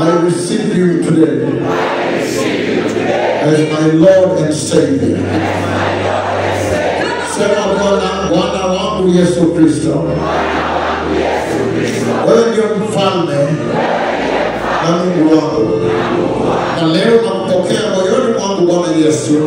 I receive you today as my Lord and Savior. Sema Bwana wangu Yesu Kristo, wewe ndio mfalme na Mungu wangu, na leo nampokea moyoni mwangu Bwana Yesu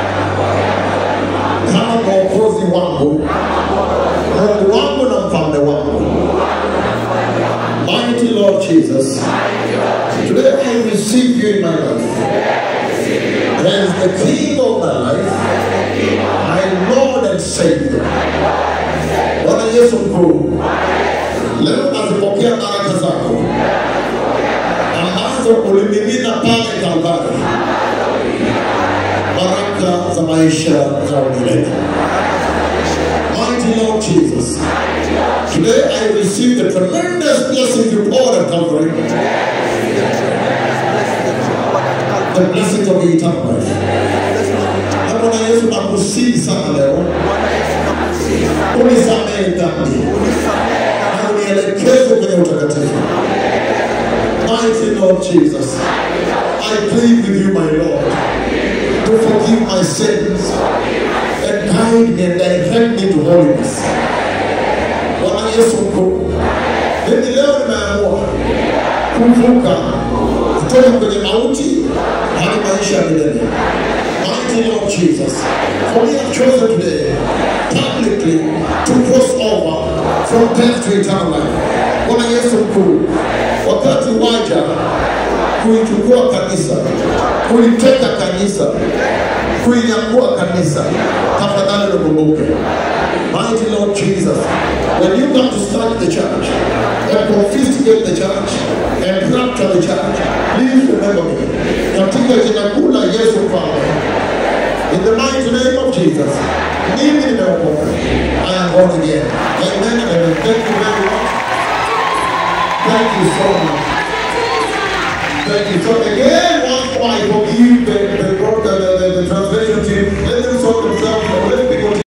kama mwokozi wangu, Mungu wangu na mfalme wangu. Mighty Lord Jesus, today I receive you in my life as the King of my life, my Lord and Savior. Bwana Yesu mkuu, leo nazipokea baraka zako ambazo ulimimina pale Kalvari, baraka za maisha za milele. Mighty Lord Jesus, today I receive the tremendous blessings you poured at Calvary, the blessings of eternal life. Na Bwana Yesu nakusihi sana leo, unisamehe dhambi na unielekeze kwenye utakatifu. Mighty Lord Jesus, I plead with you, my Lord, to forgive my sins and guide me and direct me to holiness. Bwana Yesu mkuu, mimi leo nimeamua kuvuka kutoka kwenye mauti hadi maisha ya milele. Mighty Lord Jesus, for me I've chosen today publicly to cross over from death to eternal life. Bwana Yesu mkuu, wakati waja kuichukua kanisa, kuliteka kanisa, kuinyakua kanisa, tafadhali ukumbuke. Mighty Lord Jesus, when you come to start the church and confiscate the church and rapture the church, please remember me. Katika jina kuu la Yesu Bwana, in the mighty name of Jesus, mimi nimeokoka. I am born again. Amen. Amen. Thank you very much. Thank you so much. Thank you. So again,